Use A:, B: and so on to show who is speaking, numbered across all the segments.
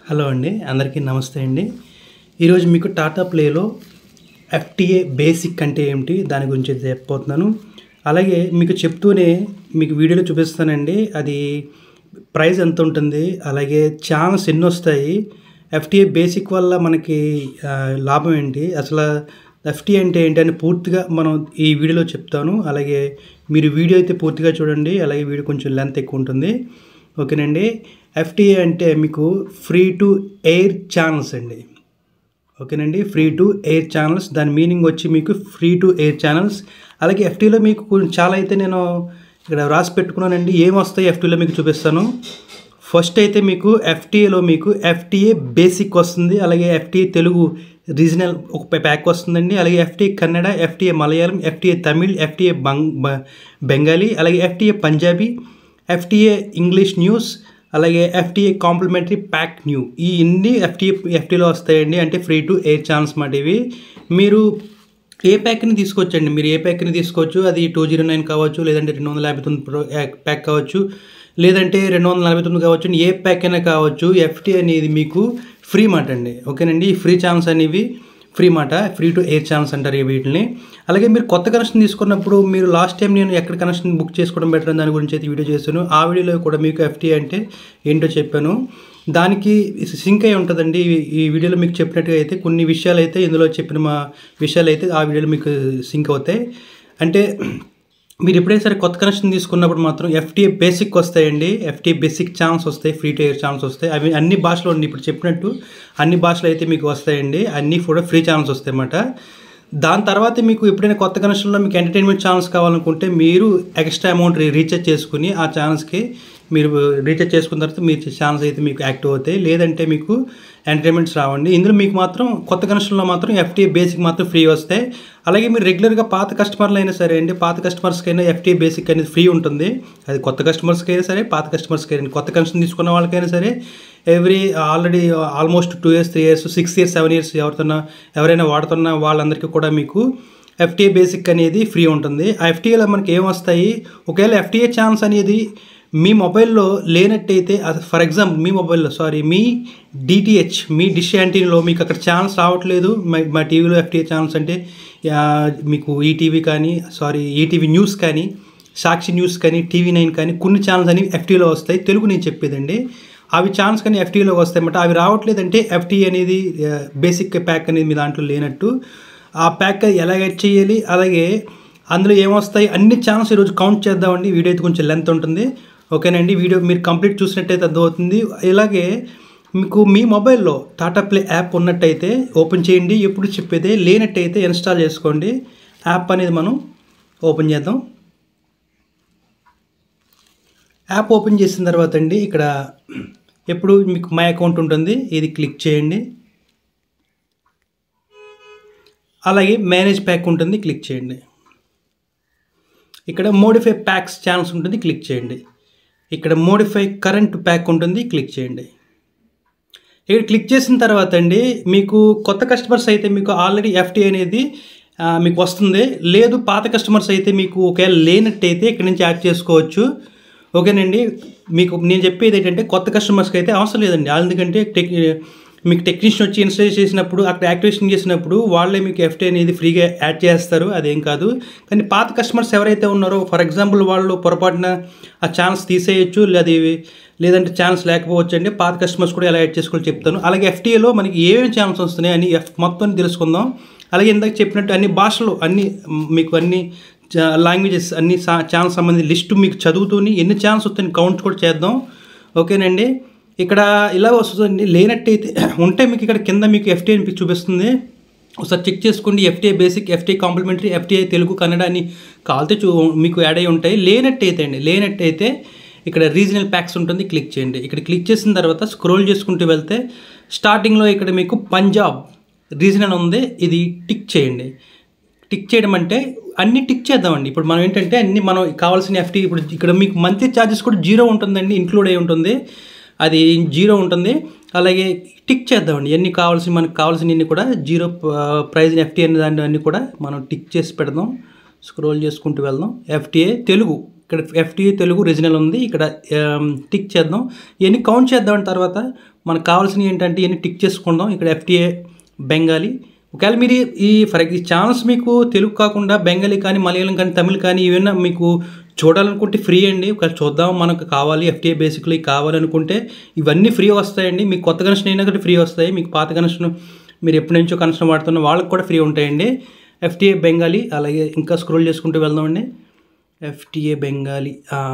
A: Hello అండి, అందరికీ నమస్తే అండి. ఈరోజు మీకు టాటా ప్లేలో ఎఫ్టీఏ బేసిక్ అంటే ఏమిటి దాని గురించి చెప్పబోతున్నాను. అలాగే మీకు చెప్తూనే మీకు వీడియోలో చూపిస్తానండి, అది ప్రైస్ ఎంత ఉంటుంది, అలాగే ఛానల్స్ ఎన్ని వస్తాయి, ఎఫ్టీఏ బేసిక్ వల్ల మనకి లాభం ఏంటి, అసలు ఎఫ్టీఏ అంటే ఏంటి అని పూర్తిగా మనం ఈ వీడియోలో చెప్తాను. అలాగే మీరు వీడియో అయితే పూర్తిగా చూడండి, అలాగే వీడియో కొంచెం లెంత్ ఎక్కువ ఉంటుంది. ఓకేనండి. ఎఫ్టీఏ అంటే మీకు ఫ్రీ టు ఎయిర్ ఛానల్స్ అండి. ఓకేనండి, ఫ్రీ టు ఎయిర్ ఛానల్స్, దాని మీనింగ్ వచ్చి మీకు ఫ్రీ టు ఎయిర్ ఛానల్స్. అలాగే ఎఫ్టీఏలో మీకు చాలా అయితే నేను ఇక్కడ రాసి పెట్టుకున్నానండి, ఏమొస్తాయి ఎఫ్టీఏలో మీకు చూపిస్తాను. ఫస్ట్ అయితే మీకు ఎఫ్టీఏలో మీకు ఎఫ్టీఏ బేసిక్ వస్తుంది, అలాగే ఎఫ్టీఏ తెలుగు రీజనల్ ఒక ప్యాక్ వస్తుందండి, అలాగే FTA Kannada, FTA Malayalam, FTA Tamil, FTA Bengali, అలాగే FTA Punjabi, FTA English news, అలాగే ఎఫ్టీఏ కాంప్లిమెంటరీ ప్యాక్ న్యూ. ఈ ఇన్ని ఎఫ్టీఏలో వస్తాయండి, అంటే ఫ్రీ టు ఎయిర్ ఛానల్స్ మాట. ఇవి మీరు ఏ ప్యాక్ని తీసుకోవచ్చండి, మీరు ఏ ప్యాక్ని తీసుకోవచ్చు. అది 209 కావచ్చు, లేదంటే 259 ప్యాక్ కావచ్చు, లేదంటే 249 కావచ్చు, ఏ ప్యాక్ అయినా కావచ్చు. ఎఫ్టీఏ అనేది మీకు ఫ్రీ మాట అండి. ఓకేనండి, ఈ ఫ్రీ ఛానల్స్ అనేవి ఫ్రీ మాట, ఫ్రీ టు ఎయిర్ ఛానల్స్ అంటారు వీటిని. అలాగే మీరు కొత్త కనెక్షన్ తీసుకున్నప్పుడు మీరు లాస్ట్ టైం నేను ఎక్కడ కనెక్షన్ బుక్ చేసుకోవడం బెటర్ అని దాని గురించి అయితే వీడియో చేశాను. ఆ వీడియోలో కూడా మీకు ఎఫ్టీఏ అంటే ఏంటో చెప్పాను, దానికి సింక్ అయి ఉంటుందండి. ఈ వీడియోలో మీకు చెప్పినట్టుగా అయితే కొన్ని విషయాలు అయితే ఇందులో చెప్పిన మా విషయాలు అయితే ఆ వీడియోలో మీకు సింక్ అవుతాయి. అంటే మీరు ఎప్పుడైనా సరే కొత్త కనెక్షన్ తీసుకున్నప్పుడు మాత్రం ఎఫ్టీఏ బేసిక్ వస్తాయండి, ఎఫ్టీఏ బేసిక్ ఛానల్స్ వస్తాయి, ఫ్రీ టు ఎయిర్ ఛానల్స్ వస్తాయి. అవి అన్ని భాషలో ఉన్నాయి, ఇప్పుడు చెప్పినట్టు అన్ని భాషలు అయితే మీకు వస్తాయండి, అన్నీ కూడా ఫ్రీ ఛానల్స్ వస్తాయి అన్నమాట. దాని తర్వాత మీకు ఎప్పుడైనా కొత్త కనెక్షన్లో మీకు ఎంటర్టైన్మెంట్ ఛానల్స్ కావాలనుకుంటే మీరు ఎక్స్ట్రా అమౌంట్ రీఛార్జ్ చేసుకుని ఆ ఛానల్స్కి మీరు రీఛార్జ్ చేసుకున్న తర్వాత మీ ఛానల్స్ అయితే మీకు యాక్టివ్ అవుతాయి, లేదంటే మీకు ఎంటర్టైన్మెంట్స్ రావండి. ఇందులో మీకు మాత్రం కొత్త కనెక్షన్లో మాత్రం ఎఫ్టీఏ బేసిక్ మాత్రం ఫ్రీ వస్తాయి. అలాగే మీరు రెగ్యులర్గా పాత కస్టమర్లు అయినా సరే అండి, పాత కస్టమర్స్కైనా ఎఫ్టీఏ బేసిక్ అనేది ఫ్రీ ఉంటుంది. అది కొత్త కస్టమర్స్కి అయినా సరే, పాత కస్టమర్స్కి అయినా, కొత్త కనెక్షన్ తీసుకున్న వాళ్ళకైనా సరే, already almost 2 years 3 years 6 years 7 years ఎవరైనా వాడుతున్న వాళ్ళందరికీ కూడా మీకు ఎఫ్టీఏ బేసిక్ అనేది ఫ్రీ ఉంటుంది. ఆ ఎఫ్టీఏలో మనకి ఏమొస్తాయి, ఒకవేళ ఎఫ్టీఏ ఛానల్స్ అనేది మీ మొబైల్లో లేనట్టయితే, ఫర్ ఎగ్జాంపుల్ మీ డిటిహెచ్ మీ డిష్ యాంటీనాలో మీకు అక్కడ ఛానల్స్ రావట్లేదు, మా టీవీలో ఎఫ్టీఏ ఛానల్స్ అంటే మీకు ఈటీవీ న్యూస్ కానీ, సాక్షి న్యూస్ కానీ, TV9 కానీ కొన్ని ఛానల్స్ అనేవి ఎఫ్టీఏలో వస్తాయి. తెలుగు నేను చెప్పేదండి, అవి ఛానల్స్ కానీ ఎఫ్టీఏలోకి వస్తాయి అన్నమాట. అవి రావట్లేదంటే ఎఫ్టీఏ అనేది బేసిక్ ప్యాక్ అనేది మీ దాంట్లో లేనట్టు. ఆ ప్యాక్ ఎలా యాడ్ చేయాలి, అలాగే అందులో ఏమొస్తాయి అన్ని ఛానల్స్ ఈరోజు కౌంట్ చేద్దామండి. వీడియో అయితే కొంచెం లెంత్ ఉంటుంది. ఓకేనండి, వీడియో మీరు కంప్లీట్ చూసినట్టయితే అర్థమవుతుంది. ఇలాగే మీకు మీ మొబైల్లో టాటా ప్లే యాప్ ఉన్నట్టయితే ఓపెన్ చేయండి, ఎప్పుడు చెప్పేదే, లేనట్టయితే ఇన్స్టాల్ చేసుకోండి. యాప్ అనేది మనం ఓపెన్ చేద్దాం. యాప్ ఓపెన్ చేసిన తర్వాత అండి, ఇక్కడ ఎప్పుడు మీకు మై అకౌంట్ ఉంటుంది, ఇది క్లిక్ చేయండి. అలాగే మేనేజ్ ప్యాక్ ఉంటుంది, క్లిక్ చేయండి. ఇక్కడ మోడిఫై ప్యాక్స్ ఛానల్స్ ఉంటుంది, క్లిక్ చేయండి. ఇక్కడ మోడిఫై కరెంట్ ప్యాక్ ఉంటుంది, క్లిక్ చేయండి. ఇక్కడ క్లిక్ చేసిన తర్వాత అండి, మీకు కొత్త కస్టమర్స్ అయితే మీకు ఆల్రెడీ ఎఫ్టీఏ అనేది మీకు వస్తుంది. లేదు పాత కస్టమర్స్ అయితే మీకు ఒకవేళ లేనట్టయితే ఇక్కడ నుంచి యాడ్ చేసుకోవచ్చు. ఓకేనండి, మీకు నేను చెప్పేది ఏంటంటే కొత్త కస్టమర్స్కి అయితే అవసరం లేదండి, ఎందుకంటే మీకు టెక్నీషియన్ వచ్చి ఇన్స్టాల్ చేసినప్పుడు అక్కడ యాక్టివేషన్ చేసినప్పుడు వాళ్ళే మీకు ఎఫ్టీఏ అనేది ఫ్రీగా యాడ్ చేస్తారు, అదేం కాదు. కానీ పాత కస్టమర్స్ ఎవరైతే ఉన్నారో, ఫర్ ఎగ్జాంపుల్ వాళ్ళు పొరపాటున ఆ ఛానల్స్ తీసేయచ్చు, లేదంటే ఛానల్స్ లేకపోవచ్చు అండి. పాత కస్టమర్స్ కూడా ఎలా యాడ్ చేసుకోవాలో చెప్తాను. అలాగే ఎఫ్టీఏలో మనకి ఏమేమి ఛానల్స్ వస్తున్నాయి అని మొత్తం తెలుసుకుందాం. అలాగే ఇందాక చెప్పినట్టు అన్ని భాషలు, మీకు అన్ని లాంగ్వేజెస్, అన్ని ఛానల్స్ సంబంధించి లిస్టు మీకు చదువుతూని ఎన్ని ఛానల్స్ వస్తాయని కౌంట్ కూడా చేద్దాం. ఓకేనండి, ఇక్కడ ఇలా వస్తుందండి. లేనట్టయితే ఉంటే మీకు ఇక్కడ కింద మీకు ఎఫ్టీఏ మీకు చూపిస్తుంది, ఒకసారి చెక్ చేసుకోండి. FTA basic, FTA complimentary, FTA Telugu, Kannada అని కావాలితే మీకు యాడ్ అయి ఉంటాయి. లేనట్టయితే ఇక్కడ రీజనల్ ప్యాక్స్ ఉంటుంది, క్లిక్ చేయండి. ఇక్కడ క్లిక్ చేసిన తర్వాత స్క్రోల్ చేసుకుంటూ వెళ్తే స్టార్టింగ్లో ఇక్కడ మీకు పంజాబ్ రీజనల్ ఉంది, ఇది టిక్ చేయండి. టిక్ చేయడం అంటే అన్ని టిక్ చేద్దామండి. ఇప్పుడు మనం ఏంటంటే అన్ని మనం కావాల్సిన ఎఫ్టీఏ, ఇప్పుడు ఇక్కడ మీకు మంత్లీ ఛార్జెస్ కూడా 0 ఉంటుందండి, ఇంక్లూడ్ అయి ఉంటుంది, అది 0 ఉంటుంది. అలాగే టిక్ చేద్దామండి, మనకు కావాల్సినవి కూడా 0 ప్రైజ్ ఎఫ్టీఏ అనే దాన్ని కూడా మనం టిక్ చేసి పెడదాం. స్క్రోల్ చేసుకుంటూ వెళ్దాం. ఎఫ్టీఏ తెలుగు, ఇక్కడ ఎఫ్టీఏ తెలుగు రీజనల్ ఉంది, ఇక్కడ టిక్ చేద్దాం. ఇవన్నీ కౌంట్ చేద్దాం. తర్వాత మనకు కావాల్సినవి ఏంటంటే ఇవన్నీ టిక్ చేసుకుందాం. ఇక్కడ FTA బెంగాలీ. ఒకవేళ మీరు ఈ ఛానల్స్ మీకు తెలుగు కాకుండా బెంగాలీ కానీ, మలయాళం కానీ, తమిళ్ కానీ ఏమైనా మీకు చూడాలనుకుంటే ఫ్రీ అండి. ఒకవేళ చూద్దాం మనకు కావాలి FTA బేసిక్లీ కావాలనుకుంటే ఇవన్నీ ఫ్రీ వస్తాయండి. మీకు కొత్త కనెక్షన్ అయినా కూడా ఫ్రీ వస్తాయి. మీకు పాత కనెక్షన్ మీరు ఎప్పటి నుంచో కనెక్షన్ వాడుతున్న వాళ్ళకి కూడా ఫ్రీ ఉంటాయండి. FTA బెంగాలీ. అలాగే ఇంకా స్క్రోల్ చేసుకుంటూ వెళ్దామండి. FTA బెంగాలీ,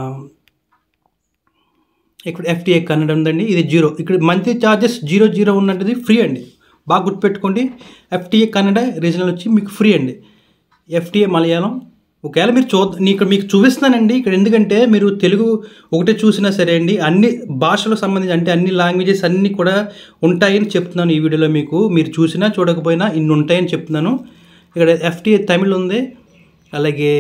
A: ఇక్కడ FTA కన్నడ ఉందండి. ఇది 0. ఇక్కడ మంత్లీ ఛార్జెస్ 0 ఉన్నది ఫ్రీ అండి. బాగా గుర్తుపెట్టుకోండి. FTA కన్నడ రీజనల్ వచ్చి మీకు ఫ్రీ అండి. FTA మలయాళం ఒకవేళ మీరు ఇక్కడ మీకు చూపిస్తున్నానండి. ఇక్కడ ఎందుకంటే మీరు తెలుగు ఒకటే చూసినా సరే అండి, అన్ని భాషలకు సంబంధించి అంటే అన్ని లాంగ్వేజెస్ అన్నీ కూడా ఉంటాయని చెప్తున్నాను ఈ వీడియోలో. మీరు చూసినా చూడకపోయినా ఇన్ని ఉంటాయని చెప్తున్నాను. ఇక్కడ FTA తమిళ్ ఉంది. అలాగే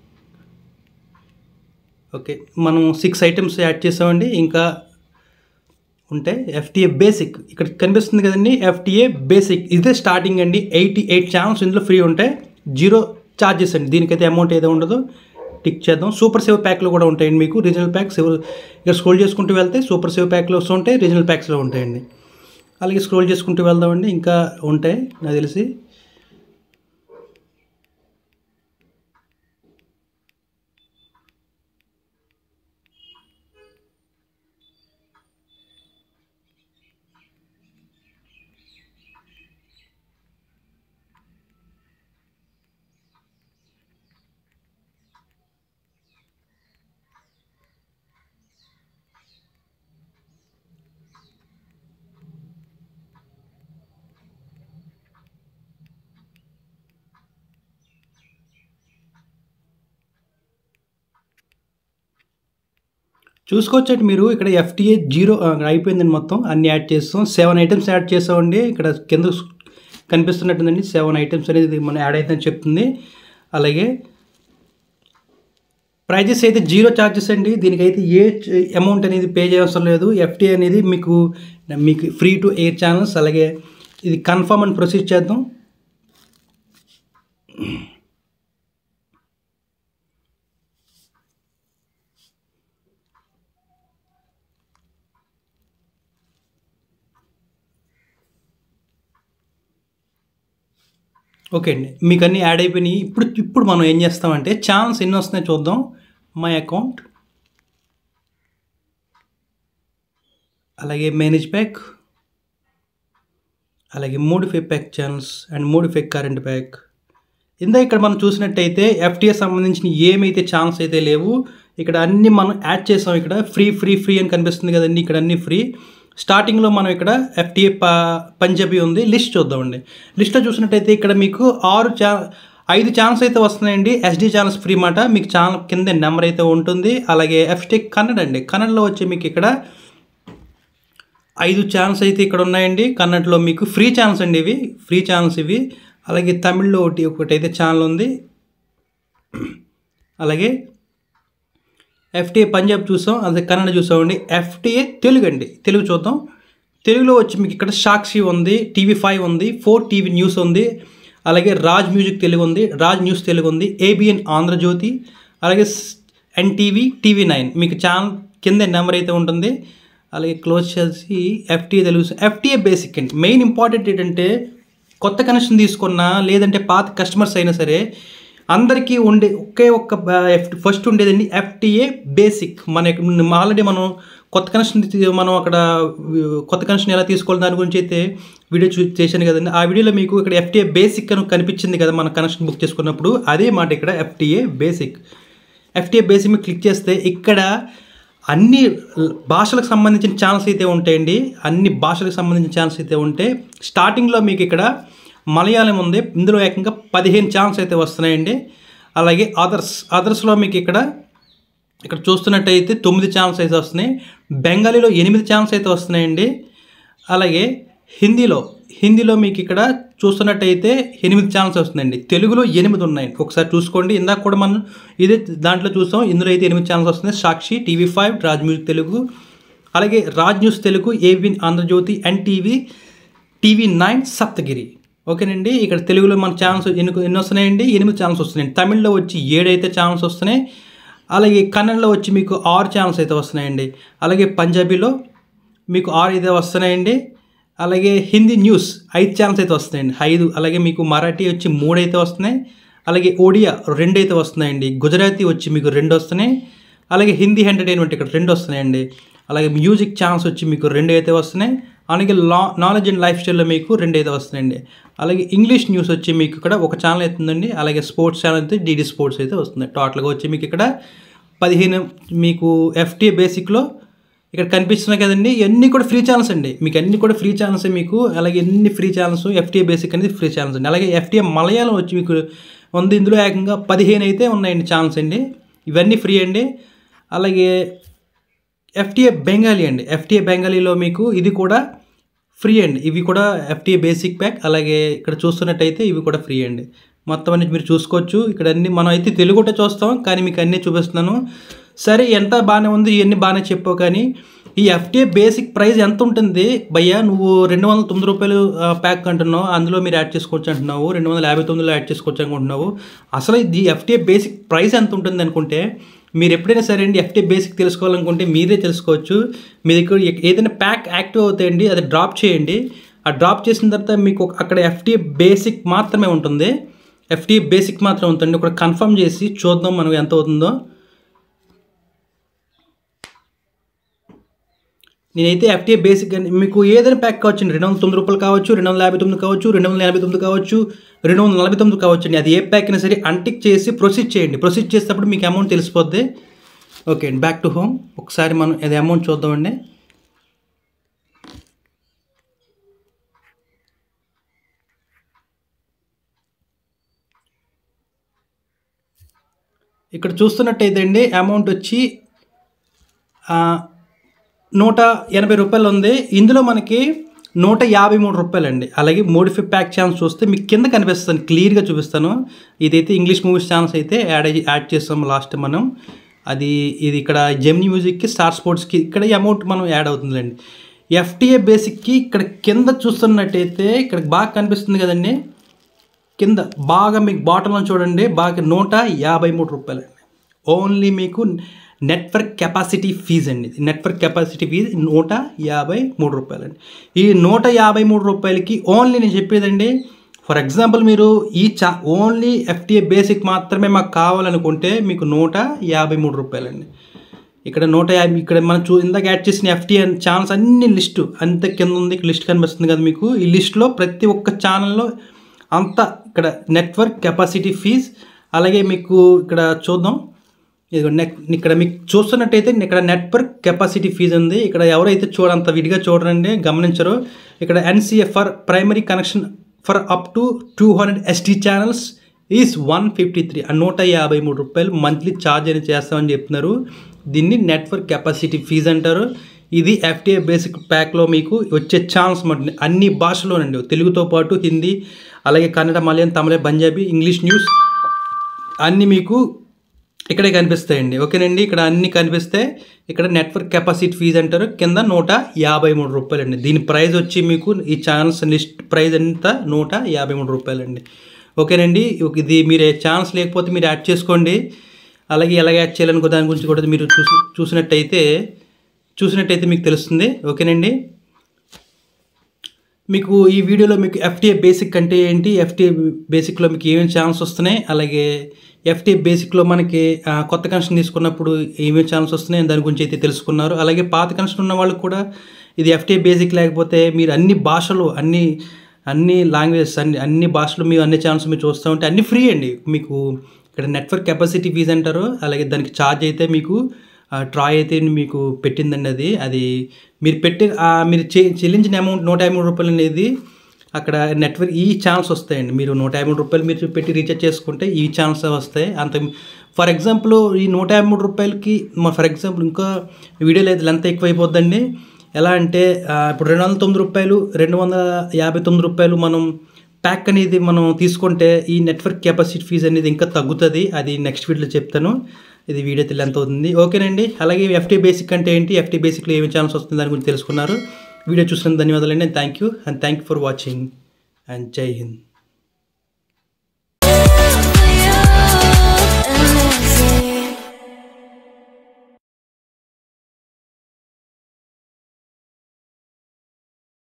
A: ఓకే, మనం 6 ఐటమ్స్ యాడ్ చేసామండి. ఇంకా ఉంటాయి. FTA బేసిక్ ఇక్కడ కనిపిస్తుంది కదండి. FTA బేసిక్ ఇదే స్టార్టింగ్ అండి. 88 ఛానల్స్ ఇందులో ఫ్రీ ఉంటాయి. 0 ఛార్జెస్ అండి. దీనికైతే అమౌంట్ ఏదో ఉండదు. టిక్ చేద్దాం. సూపర్ సేవ్ ప్యాక్లో కూడా ఉంటాయండి మీకు. రీజనల్ ప్యాక్స్ ఇక్కడ స్క్రోల్ చేసుకుంటూ వెళ్తే సూపర్ సేవ్ ప్యాక్లో ఉంటాయి, రీజనల్ ప్యాక్స్లో ఉంటాయండి. అలాగే స్క్రోల్ చేసుకుంటూ వెళ్దామండి. ఇంకా ఉంటాయి నాకు తెలిసి. చూసుకోవచ్చండి మీరు. ఇక్కడ FTA 0 అయిపోయిందండి. మొత్తం అన్ని యాడ్ చేస్తాం. 7 ఐటమ్స్ యాడ్ చేసామండి. ఇక్కడ కింద కనిపిస్తున్నట్టుందండి 7 ఐటమ్స్ అనేది మనం యాడ్ అవుతుందని చెప్తుంది. అలాగే ప్రైజెస్ అయితే 0 ఛార్జెస్ అండి. దీనికైతే ఏ అమౌంట్ అనేది పే చేయవసరం లేదు. FTA అనేది మీకు ఫ్రీ టు ఎయిర్ ఛానల్స్. అలాగే ఇది కన్ఫర్మ్ అని ప్రొసీడ్ చేద్దాం. ఓకే అండి, మీకు అన్నీ యాడ్ అయిపోయినాయి. ఇప్పుడు మనం ఏం చేస్తామంటే ఛానల్స్ ఎన్ని వస్తున్నాయో చూద్దాం. మై అకౌంట్, అలాగే మేనేజ్ ప్యాక్, అలాగే 3 fake pack channels and 3 fake current pack. ఇక్కడ మనం చూసినట్టయితే FTA సంబంధించిన ఏమైతే ఛానల్స్ అయితే లేవు, ఇక్కడ అన్నీ మనం యాడ్ చేసాం. ఇక్కడ ఫ్రీ ఫ్రీ ఫ్రీ అని కనిపిస్తుంది కదండి. ఇక్కడ అన్నీ ఫ్రీ. స్టార్టింగ్లో మనం ఇక్కడ FTA పంజాబీ ఉంది. లిస్ట్ చూద్దామండి. లిస్ట్లో చూసినట్టయితే ఇక్కడ మీకు 5 ఛానల్స్ అయితే వస్తున్నాయండి. SD ఛానల్స్ ఫ్రీ మాట. మీకు ఛానల్ కింద నెంబర్ అయితే ఉంటుంది. అలాగే FTA కన్నడ అండి. కన్నడలో వచ్చి మీకు ఇక్కడ 5 ఛానల్స్ అయితే ఇక్కడ ఉన్నాయండి. కన్నడలో మీకు ఫ్రీ ఛానల్స్ అండి. ఇవి ఫ్రీ ఛానల్స్ ఇవి. అలాగే తమిళ్లో ఒకటైతే ఛానల్ ఉంది. అలాగే FTA పంజాబ్ చూసాం. అదే కన్నడ చూసామండి. FTA తెలుగు అండి. తెలుగు చూద్దాం. తెలుగులో వచ్చి మీకు ఇక్కడ సాక్షి ఉంది, TV5 ఉంది, 4TV న్యూస్ ఉంది, అలాగే రాజ్ మ్యూజిక్ తెలుగు ఉంది, రాజ్ న్యూస్ తెలుగు ఉంది, ABN ఆంధ్రజ్యోతి, అలాగే NTV, TV9 మీకు ఛానల్ కింద నెంబర్ అయితే ఉంటుంది. అలాగే క్లోజ్ చేసి FTA తెలుగు. FTA బేసిక్ అండి. మెయిన్ ఇంపార్టెంట్ ఏంటంటే కొత్త కనెక్షన్ తీసుకున్నా లేదంటే పాత కస్టమర్స్ అయినా సరే అందరికీ ఉండే ఫస్ట్ ఉండేదండి FTA బేసిక్. ఆల్రెడీ మనం కొత్త కనెక్షన్ అక్కడ కొత్త కనెక్షన్ ఎలా తీసుకోవాలి దాని గురించి అయితే వీడియో చేశాను కదండి. ఆ వీడియోలో మీకు ఇక్కడ FTA బేసిక్ అని కనిపించింది కదా మన కనెక్షన్ బుక్ చేసుకున్నప్పుడు. అదే మాట ఇక్కడ FTA బేసిక్. FTA బేసిక్ మీద క్లిక్ చేస్తే ఇక్కడ అన్ని భాషలకు సంబంధించిన ఛానల్స్ అయితే ఉంటాయండి. అన్ని భాషలకు సంబంధించిన ఛానల్స్ అయితే ఉంటాయి. స్టార్టింగ్లో మీకు ఇక్కడ మలయాళం ఉంది. ఇందులో ఏకంగా 15 ఛానల్స్ అయితే వస్తున్నాయండి. అలాగే అదర్స్లో మీకు ఇక్కడ చూస్తున్నట్టయితే 9 ఛానల్స్ అయితే వస్తున్నాయి. బెంగాలీలో 8 ఛానల్స్ అయితే వస్తున్నాయండి. అలాగే హిందీలో మీకు ఇక్కడ చూస్తున్నట్టయితే 8 ఛానల్స్ వస్తున్నాయండి. తెలుగులో 8 ఉన్నాయి. ఒకసారి చూసుకోండి. ఇందాక కూడా మనం ఇదే దాంట్లో చూసాం. ఇందులో అయితే 8 ఛానల్స్ వస్తున్నాయి. సాక్షి, TV5, రాజ్ మ్యూజిక్ తెలుగు, అలాగే Raj news Telugu, ABN Andhra Jyothi, NTV, TV9, Saptagiri. ఓకేనండి. ఇక్కడ తెలుగులో మన ఛానల్స్ ఎన్ని వస్తున్నాయండి? 8 ఛానల్స్ వస్తున్నాయండి. తమిళ్లో వచ్చి 7 అయితే ఛానల్స్ వస్తున్నాయి. అలాగే కన్నడలో వచ్చి మీకు 6 ఛానల్స్ అయితే వస్తున్నాయండి. అలాగే పంజాబీలో మీకు 6 అయితే వస్తున్నాయండి. అలాగే హిందీ న్యూస్ 5 ఛానల్స్ అయితే వస్తున్నాయండి, 5. అలాగే మీకు మరాఠీ వచ్చి 3 అయితే వస్తున్నాయి. అలాగే ఒడియా 2 అయితే వస్తున్నాయండి. గుజరాతీ వచ్చి మీకు 2 వస్తున్నాయి. అలాగే హిందీ ఎంటర్టైన్మెంట్ ఇక్కడ 2 వస్తున్నాయండి. అలాగే మ్యూజిక్ ఛానల్స్ వచ్చి మీకు 2 అయితే వస్తున్నాయి. అలాగే నాలెడ్జ్ అండ్ లైఫ్ స్టైల్లో మీకు 2 అయితే వస్తున్నాయండి. అలాగే ఇంగ్లీష్ న్యూస్ వచ్చి మీకు ఇక్కడ ఒక ఛానల్ అవుతుందండి. అలాగే స్పోర్ట్స్ ఛానల్ అయితే డీడీ స్పోర్ట్స్ అయితే వస్తుంది. టోటల్గా వచ్చి మీకు ఇక్కడ 15 మీకు FTA బేసిక్లో ఇక్కడ కనిపిస్తున్నాయి కదండి. ఇవన్నీ కూడా ఫ్రీ ఛానల్స్ అండి. మీకు అన్నీ కూడా ఫ్రీ ఛానల్స్ మీకు. అలాగే ఎన్ని ఫ్రీ ఛానల్స్ FTA బేసిక్ అనేది ఫ్రీ ఛానల్స్ అండి. అలాగే FTA మలయాళం వచ్చి మీకు ఉంది. ఇందులో ఏకంగా 15 అయితే ఉన్నాయండి ఛానల్స్ అండి. ఇవన్నీ ఫ్రీ అండి. అలాగే FTA బెంగాలీ అండి. FTA బెంగాలీలో మీకు ఇది కూడా ఫ్రీ అండి. ఇవి కూడా FTA బేసిక్ ప్యాక్. అలాగే ఇక్కడ చూస్తున్నట్టయితే ఇవి కూడా ఫ్రీ అండి. మొత్తం అన్ని మీరు చూసుకోవచ్చు. ఇక్కడ అన్ని మనం అయితే తెలుగు కూడా చూస్తాం, కానీ మీకు అన్నీ చూపిస్తున్నాను. సరే, ఎంత బాగానే ఉంది, ఇవన్నీ బాగానే చెప్పావు, కానీ ఈ FTA బేసిక్ ప్రైస్ ఎంత ఉంటుంది భయ్యా? నువ్వు 209 రూపాయలు ప్యాక్ అంటున్నావు, అందులో మీరు యాడ్ చేసుకోవచ్చు అంటున్నావు, 259లో యాడ్ చేసుకోవచ్చు అనుకుంటున్నావు. అసలు ఇది FTA బేసిక్ ప్రైస్ ఎంత ఉంటుంది అనుకుంటే, మీరు ఎప్పుడైనా సరే అండి FTA బేసిక్ తెలుసుకోవాలనుకుంటే మీరే తెలుసుకోవచ్చు. మీ దగ్గర ఏదైనా ప్యాక్ యాక్టివ్ అవుతాయండి, అది డ్రాప్ చేయండి. ఆ డ్రాప్ చేసిన తర్వాత మీకు అక్కడ FTA బేసిక్ మాత్రమే ఉంటుంది. FTA బేసిక్ మాత్రమే ఉంటుంది. ఒకటి కన్ఫర్మ్ చేసి చూద్దాం మనం ఎంత అవుతుందో. నేనైతే FTA బేసిక్ అని మీకు ఏదైనా ప్యాక్ కావచ్చు, 209 రూపాయలు కావచ్చు, 259 కావచ్చు, 289 కావచ్చు, 249 కావచ్చు అండి. అది ఏ ప్యాక్ అయినా సరే అన్టిక్ చేసి ప్రొసీడ్ చేయండి. ప్రొసీడ్ చేసేటప్పుడు మీకు అమౌంట్ తెలిసిపోద్ది. ఓకే అండి, బ్యాక్ టు హోమ్. ఒకసారి మనం అది అమౌంట్ చూద్దామండి. ఇక్కడ చూస్తున్నట్టయితే అండి అమౌంట్ వచ్చి 180 రూపాయలు ఉంది. ఇందులో మనకి 153 రూపాయలండి. అలాగే మోడిఫై ప్యాక్ ఛానల్స్ చూస్తే మీకు కింద కనిపిస్తాను, క్లియర్గా చూపిస్తాను. ఇదైతే ఇంగ్లీష్ మూవీస్ ఛానల్స్ అయితే యాడ్ చేస్తాము లాస్ట్ మనం. ఇది ఇక్కడ జెమినీ మ్యూజిక్కి, స్టార్ స్పోర్ట్స్కి ఇక్కడ ఈ అమౌంట్ మనం యాడ్ అవుతుందండి. FTA బేసిక్కి ఇక్కడ కింద చూస్తున్నట్టయితే ఇక్కడ బాగా కనిపిస్తుంది కదండి. కింద బాగా మీకు బాటంలో చూడండి, బాగా 153 రూపాయలండి. ఓన్లీ మీకు నెట్వర్క్ కెపాసిటీ ఫీజ్ అండి. నెట్వర్క్ కెపాసిటీ ఫీజ్ 153 రూపాయలండి. ఈ 153 రూపాయలకి ఓన్లీ నేను చెప్పేదండి, ఫర్ ఎగ్జాంపుల్ మీరు ఓన్లీ FTA బేసిక్ మాత్రమే మాకు కావాలనుకుంటే మీకు 153 రూపాయలండి. ఇక్కడ 150 ఇక్కడ మనం ఇందాక యాడ్ చేసిన FTA ఛానల్స్ అన్ని లిస్టు అంత కింద ఉంది. లిస్ట్ కనిపిస్తుంది కదా మీకు. ఈ లిస్టులో ప్రతి ఒక్క ఛానల్లో అంతా ఇక్కడ నెట్వర్క్ కెపాసిటీ ఫీజ్. అలాగే మీకు ఇక్కడ చూద్దాం, ఇక్కడ మీకు చూస్తున్నట్టయితే ఇక్కడ నెట్వర్క్ కెపాసిటీ ఫీజ్ ఉంది. ఇక్కడ ఎవరైతే అంత విడిగా చూడరండి, గమనించరు. ఇక్కడ NCFR primary connection for up to 200 SD ఛానల్స్ ఈజ్ 153 153 రూపాయలు మంత్లీ ఛార్జ్ అని చేస్తామని చెప్తున్నారు. దీన్ని నెట్వర్క్ కెపాసిటీ ఫీజ్ అంటారు. ఇది FTA బేసిక్ ప్యాక్లో మీకు వచ్చే ఛానల్స్ అన్ని భాషలోనండి, తెలుగుతో పాటు హిందీ, అలాగే కన్నడ, మలయాళం, తమిళ, పంజాబీ, ఇంగ్లీష్ న్యూస్ అన్నీ మీకు ఇక్కడే కనిపిస్తాయండి. ఓకేనండి, ఇక్కడ అన్నీ కనిపిస్తాయి. ఇక్కడ నెట్వర్క్ కెపాసిటీ ఫీజ్ అంటారు. కింద 153 రూపాయలండి. దీని ప్రైస్ వచ్చి మీకు ఈ ఛానల్స్ లిస్ట్ ప్రైస్ అంతా 153 రూపాయలండి. ఓకేనండి, ఇది మీరు ఛానల్స్ లేకపోతే మీరు యాడ్ చేసుకోండి. అలాగే ఎలాగ యాడ్ చేయాలనుకో దాని గురించి కూడా మీరు చూసినట్టయితే మీకు తెలుస్తుంది. ఓకేనండి, మీకు ఈ వీడియోలో మీకు FTA బేసిక్ అంటే ఏంటి, FTA బేసిక్లో మీకు ఏమేమి ఛానల్స్ వస్తున్నాయి, అలాగే FTA బేసిక్లో మనకి కొత్త కనెక్షన్ తీసుకున్నప్పుడు ఏమేమి ఛానల్స్ వస్తున్నాయి దాని గురించి అయితే తెలుసుకున్నారు. అలాగే పాత కనెక్షన్ ఉన్న వాళ్ళకి కూడా ఇది FTA బేసిక్ లేకపోతే మీరు అన్ని భాషలు, అన్ని లాంగ్వేజెస్, అన్ని భాషలు మీరు అన్ని ఛానల్స్ మీరు చూస్తూ ఉంటే అన్నీ ఫ్రీ అండి. మీకు ఇక్కడ నెట్వర్క్ కెపాసిటీ ఫీజ్ అంటారు. అలాగే దానికి ఛార్జ్ అయితే మీకు ట్రాయ్ అయితే మీకు పెట్టిందండి. అది మీరు మీరు చెల్లించిన అమౌంట్ 153 రూపాయలు అనేది అక్కడ నెట్వర్క్ ఈ ఛానల్స్ వస్తాయండి. మీరు 153 రూపాయలు మీరు పెట్టి రీఛార్జ్ చేసుకుంటే ఈ ఛానల్స్ వస్తాయి. అంత ఫర్ ఎగ్జాంపుల్ ఈ 153 రూపాయలకి ఫర్ ఎగ్జాంపుల్ ఇంకా వీడియో లేదు, లెంత్ ఎక్కువ అయిపోద్దండి. ఎలా అంటే ఇప్పుడు 209 రూపాయలు, 259 రూపాయలు మనం ప్యాక్ అనేది మనం తీసుకుంటే ఈ నెట్వర్క్ కెపాసిటీ ఫీజ్ అనేది ఇంకా తగ్గుతుంది. అది నెక్స్ట్ వీడియోలో చెప్తాను. ఇది వీడియో లెంత్ అవుతుంది. ఓకేనండి, అలాగే FTA బేసిక్ అంటే ఏంటి, FTA బేసిక్లో ఏమి ఛానల్స్ వస్తుంది దాని గురించి తెలుసుకున్నారు. వీడియో చూసినందుకు ధన్యవాదాలండి. Thank you for watching and Jai Hind.